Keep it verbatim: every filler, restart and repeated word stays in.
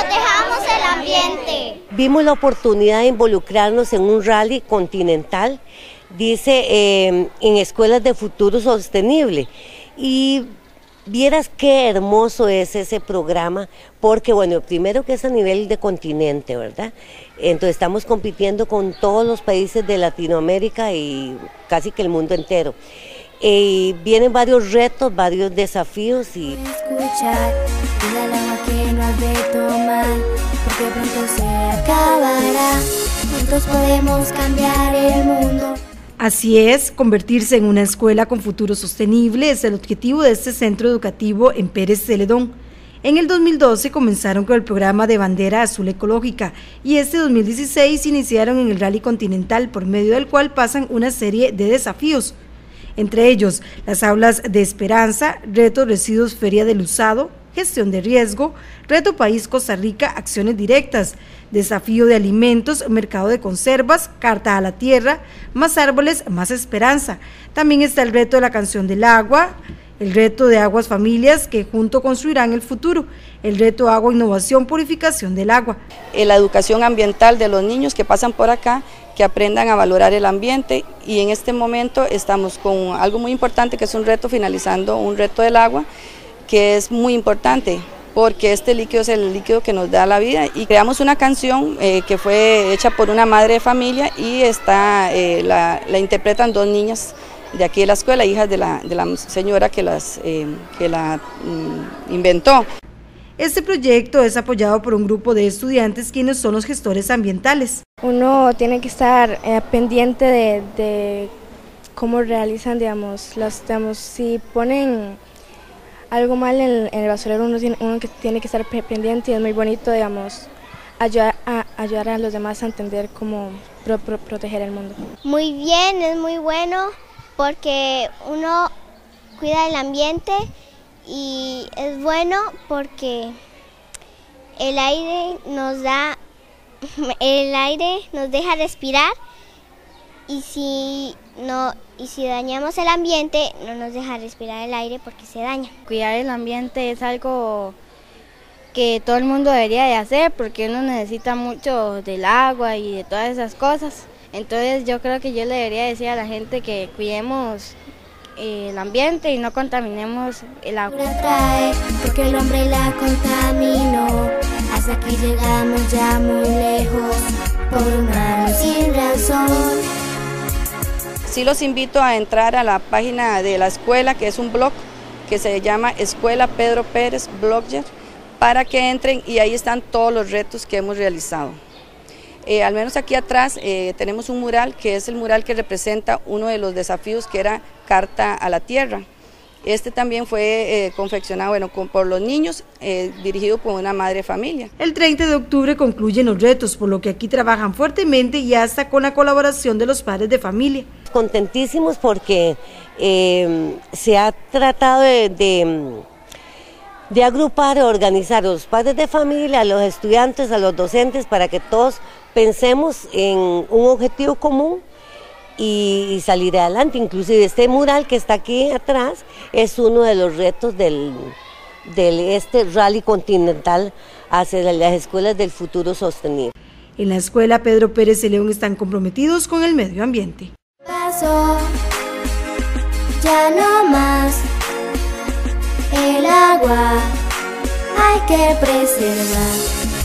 Protejamos el ambiente. Vimos la oportunidad de involucrarnos en un rally continental, dice, eh, en escuelas de futuro sostenible. Y vieras qué hermoso es ese programa, porque bueno, primero que es a nivel de continente, ¿verdad? Entonces estamos compitiendo con todos los países de Latinoamérica y casi que el mundo entero. Y vienen varios retos, varios desafíos y... Escuchar, cuida el agua que no has de tomar, porque pronto se acabará, juntos podemos cambiar el mundo. Así es, convertirse en una escuela con futuro sostenible es el objetivo de este centro educativo en Pérez Celedón. En el dos mil doce comenzaron con el programa de bandera azul ecológica y este dos mil dieciséis iniciaron en el Rally Continental, por medio del cual pasan una serie de desafíos. Entre ellos, las aulas de esperanza, reto residuos feria del usado, gestión de riesgo, reto país Costa Rica, acciones directas, desafío de alimentos, mercado de conservas, carta a la tierra, más árboles, más esperanza. También está el reto de la canción del agua, el reto de aguas familias que junto construirán el futuro, el reto agua, innovación, purificación del agua. La educación ambiental de los niños que pasan por acá, que aprendan a valorar el ambiente, y en este momento estamos con algo muy importante que es un reto, finalizando un reto del agua, que es muy importante porque este líquido es el líquido que nos da la vida, y creamos una canción eh, que fue hecha por una madre de familia y está, eh, la, la interpretan dos niñas de aquí de la escuela, hijas de la, de la señora que, las, eh, que la mm, inventó. Este proyecto es apoyado por un grupo de estudiantes quienes son los gestores ambientales. Uno tiene que estar eh, pendiente de, de cómo realizan, digamos, las, digamos, si ponen algo mal en, en el basurero, uno tiene, uno que tiene que estar pendiente, y es muy bonito, digamos, ayudar a, ayudar a los demás a entender cómo pro, pro, proteger el mundo. Muy bien, es muy bueno porque uno cuida el ambiente y es bueno porque el aire nos da, el aire nos deja respirar, y si no y si dañamos el ambiente no nos deja respirar el aire porque se daña. Cuidar el ambiente es algo que todo el mundo debería de hacer porque uno necesita mucho del agua y de todas esas cosas. Entonces yo creo que yo le debería decir a la gente que cuidemos el ambiente y no contaminemos el agua. Trae, porque el hombre la contaminó, hasta aquí llegamos ya muy lejos, por humanos sin razón. Sí los invito a entrar a la página de la escuela, que es un blog que se llama Escuela Pedro Pérez Blogger, para que entren y ahí están todos los retos que hemos realizado. Eh, al menos aquí atrás eh, tenemos un mural que es el mural que representa uno de los desafíos, que era Carta a la Tierra. Este también fue eh, confeccionado bueno, con, por los niños, eh, dirigido por una madre de familia. El treinta de octubre concluyen los retos, por lo que aquí trabajan fuertemente y hasta con la colaboración de los padres de familia. Contentísimos porque eh, se ha tratado de, de, de agrupar y organizar a los padres de familia, a los estudiantes, a los docentes, para que todos pensemos en un objetivo común y, y salir adelante. Inclusive este mural que está aquí atrás es uno de los retos del, del este rally continental hacia las escuelas del futuro sostenible. En la escuela Pedro Pérez de León están comprometidos con el medio ambiente. Pasó, ya no más, el agua hay que preservar.